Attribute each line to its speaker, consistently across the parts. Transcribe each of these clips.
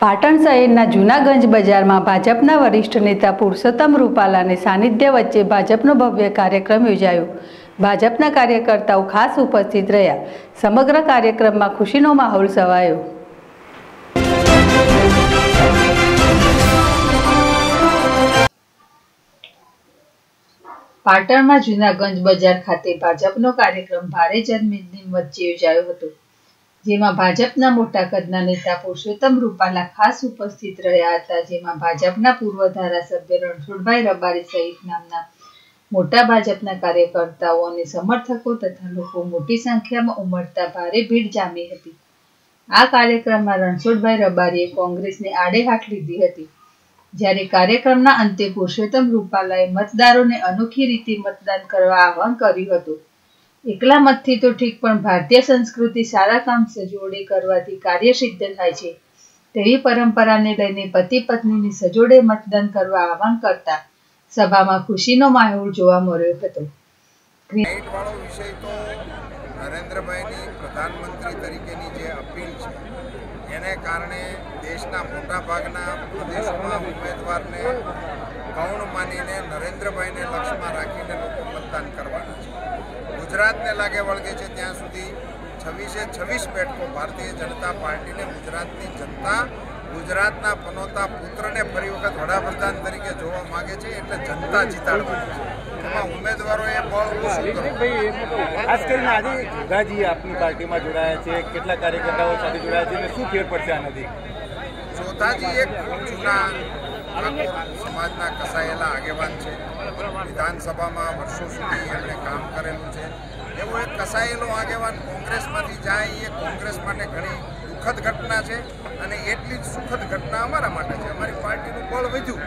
Speaker 1: પાટણ શહેરના જૂનાગંજ બજારમાં ભાજપના વરિષ્ઠ નેતા પુરુષોત્તમ રૂપાલાને સાનિધ્ય વચ્ચે ભાજપનો ભવ્ય કાર્યક્રમ યોજાયો। ભાજપના કાર્યકર્તાઓ ખાસ ઉપસ્થિત રહ્યા। સમગ્ર કાર્યક્રમમાં ખુશીનો માહોલ છવાયો। પાટણમાં જૂનાગંજ બજાર ખાતે ભાજપનો કાર્યક્રમ ભારે જનમેદની વચ્ચે યોજાયો હતો, જેમાં ભાજપના મોટા કદના નેતા પુરુષોત્તમ રૂપાલા ખાસ ઉપસ્થિત રહ્યા હતા। જેમાં ભાજપના પૂર્વ ધારાસભ્ય રણછોડભાઈ રબારી સહિત નામના મોટા ભાજપના કાર્યકર્તાઓ અને સમર્થકો તથા લોકો મોટી સંખ્યામાં ઉમટતા ભારે ભીડ જામી હતી। આ કાર્યક્રમમાં રણછોડભાઈ રબારીએ કોંગ્રેસને આડે હાથ લીધી હતી, જ્યારે કાર્યક્રમના અંતે પુરુષોત્તમ રૂપાલાએ મતદારોને અનોખી રીતે મતદાન કરવા આહવાન કર્યું હતું। એકલા મતથી તો ઠીક, પણ ભારતીય સંસ્કૃતિ સારા કામ સજોડે કરવાથી કાર્ય સિદ્ધ થાય છે, તેવી પરંપરાને લઈને પતિ પત્નીને સજોડે મતદાન કરવા આહવાન કરતા સભામાં ખુશીનો માહોલ જોવા મળ્યો હતો।
Speaker 2: વિષય તો નરેન્દ્રભાઈની પ્રધાનમંત્રી તરીકેની જે અપીલ છે, એને કારણે દેશના મોટા ભાગના પ્રદેશોમાં ઉમેદવારને ગૌણ માનીને નરેન્દ્રભાઈને લક્ષ્યમાં રાખીને લોકો મતદાન કરવાના છે। ગુજરાતને લાગે વળગે છે ત્યાં સુધી 26 બેઠકો ભારતીય જનતા પાર્ટીને ગુજરાતની જનતા ગુજરાતના પનોતા પુત્રને ફરી વખત વડાપ્રધાન તરીકે જોવા માંગે છે, એટલે જનતા જીતાડવાની છે। એમાં ઉમેદવારોએ બળ ઓછું કરવું।
Speaker 3: ખાસ કરીને આજે ગાજી આપની પાર્ટીમાં જોડાયા છે, કેટલા કાર્યકર્તાઓ સાથે જોડાયા છે અને શું ફેર પડશે આનાથી?
Speaker 2: ચોથાજી એક જૂના સમાજના કસાયેલા આગેવાન છે, વિધાનસભામાં વર્ષો સુધી એમણે કામ કરેલું છે। એવો એક કસાયેલો આગેવાન કોંગ્રેસમાંથી જાય એ કોંગ્રેસ માટે ઘણી દુઃખદ ઘટના છે, અને એટલી જ સુખદ ઘટના અમારા માટે છે। અમારી પાર્ટીનું બળ વધ્યું।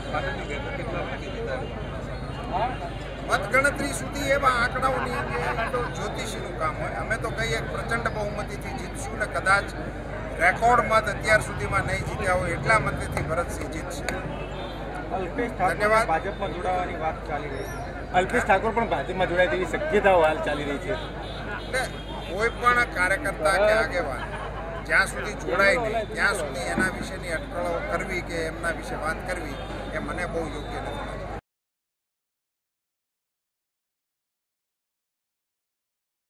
Speaker 2: મતગણતરી સુધી એવા આંકડાઓની તો જ્યોતિષીનું કામ હોય। અમે તો કહીએ પ્રચંડ બહુમતીથી જીતશું, ને કદાચ રેકોર્ડ મત અત્યાર સુધીમાં નહીં જીત્યા હોય એટલા મતથી ભરતસિંહ જીતશે।
Speaker 3: ધન્યવાદ। ભાજપમાં જોડાવાની વાત ચાલી રહી છે, અલ્પેશ ઠાકોર પણ ભાજપમાં જોડાય તેવી શક્યતાઓ હાલ ચાલી રહી છે।
Speaker 2: એટલે કોઈ પણ કાર્યકર્તા કે આગેવાન જ્યાં સુધી જોડાય નહીં ત્યાં સુધી એના વિશેની અટકળો કરવી કે એમના વિશે વાત કરવી એ મને બહુ યોગ્ય નથી।